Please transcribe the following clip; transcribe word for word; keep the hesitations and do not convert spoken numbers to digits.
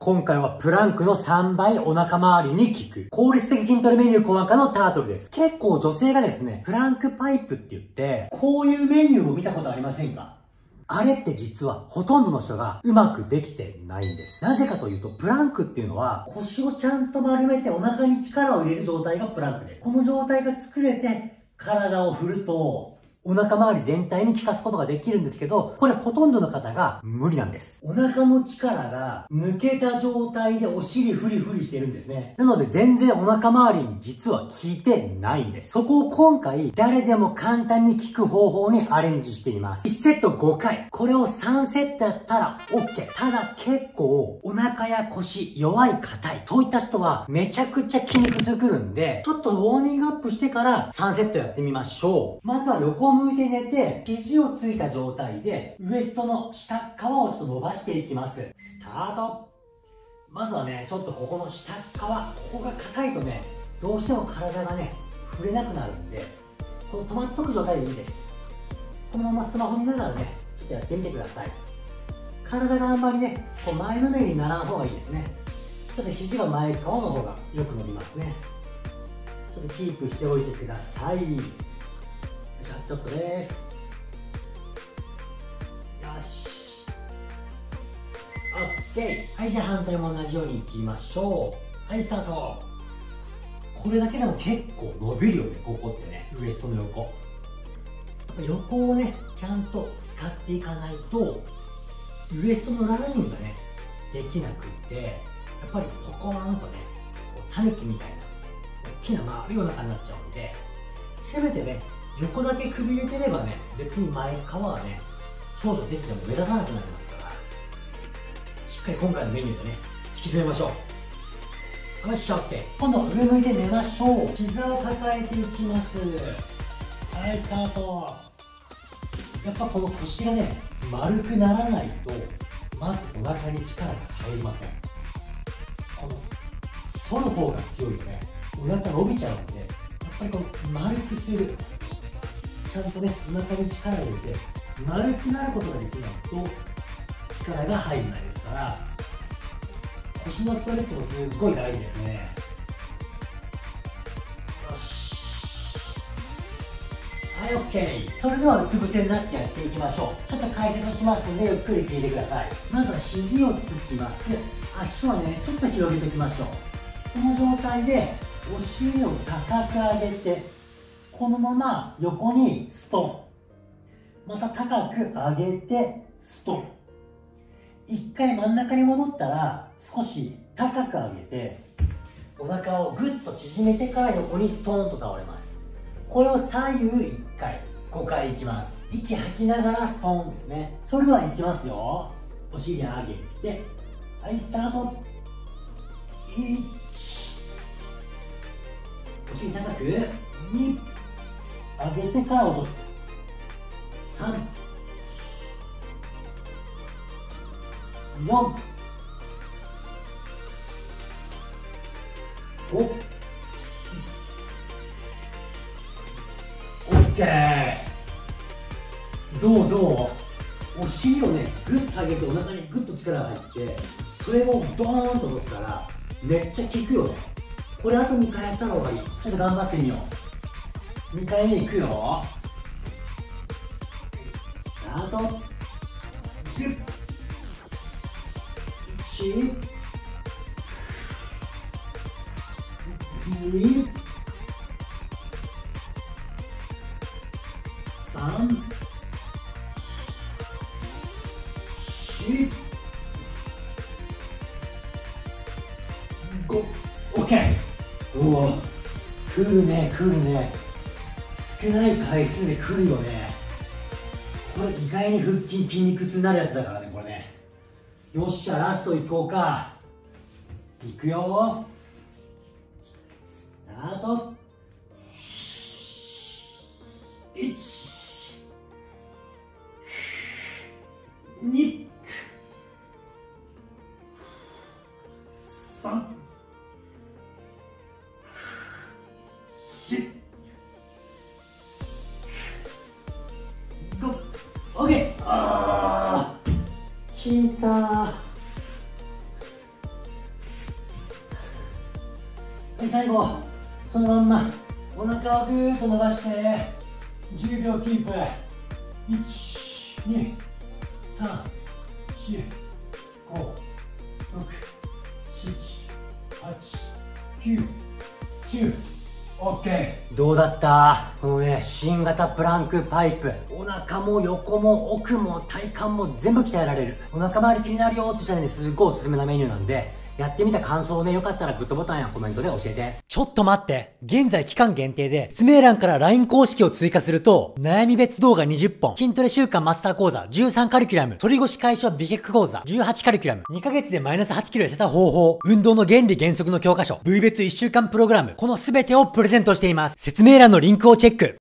今回はプランクのさんばいお腹周りに効く効率的筋トレメニュー小赤のタートルです。結構女性がですね、プランクパイプって言って、こういうメニューを見たことありませんか？あれって実はほとんどの人がうまくできてないんです。なぜかというと、プランクっていうのは腰をちゃんと丸めてお腹に力を入れる状態がプランクです。この状態が作れて体を振ると、お腹周り全体に効かすことができるんですけど、これほとんどの方が無理なんです。お腹の力が抜けた状態でお尻フリフリしてるんですね。なので全然お腹周りに実は効いてないんです。そこを今回誰でも簡単に効く方法にアレンジしています。いちセットごかい。これをさんセットやったら OK。ただ結構お腹や腰弱い硬い。そういった人はめちゃくちゃ筋肉痛くるんで、ちょっとウォーミングアップしてからさんセットやってみましょう。まずは横向いて寝て、肘をついた状態で、ウエストの下側をちょっと伸ばしていきます。スタート。まずはね、ちょっとここの下側、ここが硬いとね、どうしても体がね、触れなくなるんで、この止まっとく状態でいいです。このままスマホ見ながらね、ちょっとやってみてください。体があんまりね、こう前のめりにならん方がいいですね。ちょっと肘が前側の方がよく伸びますね。ちょっとキープしておいてください。じゃあちょっとです。よし。オッケー。はい、じゃあ反対も同じようにいきましょう。はい、スタート。これだけでも結構伸びるよね、ここってね。ウエストの横。横をね、ちゃんと使っていかないと、ウエストのラインがね、できなくって、やっぱりポコーンとね、タヌキみたいな、大きな丸いお腹になっちゃうんで、せめてね、横だけくびれてればね、別に前側はね、少々できても目立たなくなりますから、しっかり今回のメニューでね、引き締めましょう。よっしゃ、OK。今度は上向いて寝ましょう。膝を抱えていきます。はい、スタート。やっぱこの腰がね、丸くならないと、まずお腹に力が入りません。この、反る方が強いよね。お腹伸びちゃうんで、やっぱりこの丸くする。ちゃんとね、お腹に力を入れて丸くなることができないと力が入らないですから、腰のストレッチもすっごい大事ですね。よし、はい、 OK。 それではうつ伏せになってやっていきましょう。ちょっと解説しますのでゆっくり聞いてください。まずは肘をつきます。足はね、ちょっと広げておきましょう。この状態でお尻を高く上げて、このまま横にストン。また高く上げてストン。一回真ん中に戻ったら少し高く上げて、お腹をぐっと縮めてから横にストーンと倒れます。これを左右いっかい、ごかいいきます。息吐きながらストーンですね。それではいきますよ。お尻上げてきて、はい、スタート。いち、お尻高く、に、上げてから落とす。さん、よん、ご、オッケー。どうどう？お尻をね、グッと上げてお腹にグッと力が入って、それをドーンと落とすから、めっちゃ効くよね。これあとにかいやった方がいい。ちょっと頑張ってみよう。にかいめいくよ。スタート。ギュッ。いち、に、さん、よん、ご、オッケー。おお、くるね、くるね。少ない回数でくるよね。これ意外に腹筋筋肉痛になるやつだからね、これね。よっしゃ、ラストいこうか。いくよ。スタート。いち、に、さん、し、ご、オッケー。あー、効いた。 で最後そのまんまお腹をぐーっと伸ばしてじゅうびょうキープ。いち、に、さん、よん、ご、ろく、しち、はち、きゅう、じゅう。オッケー。どうだった？このね、新型プランクパイプ。お腹も横も奥も体幹も全部鍛えられる。お腹周り気になるよってしたらね、すっごいおすすめなメニューなんで、やってみた感想をね、よかったらグッドボタンやコメントで教えて。ちょっと待って。現在期間限定で、説明欄から ライン 公式を追加すると、悩み別動画にじゅっぽん、筋トレ習慣マスター講座じゅうさんカリキュラム、反り腰解消美脚講座じゅうはちカリキュラム、にかげつでマイナスはちキロ痩せた方法、運動の原理原則の教科書、部位別いっしゅうかんプログラム、この全てをプレゼントしています。説明欄のリンクをチェック。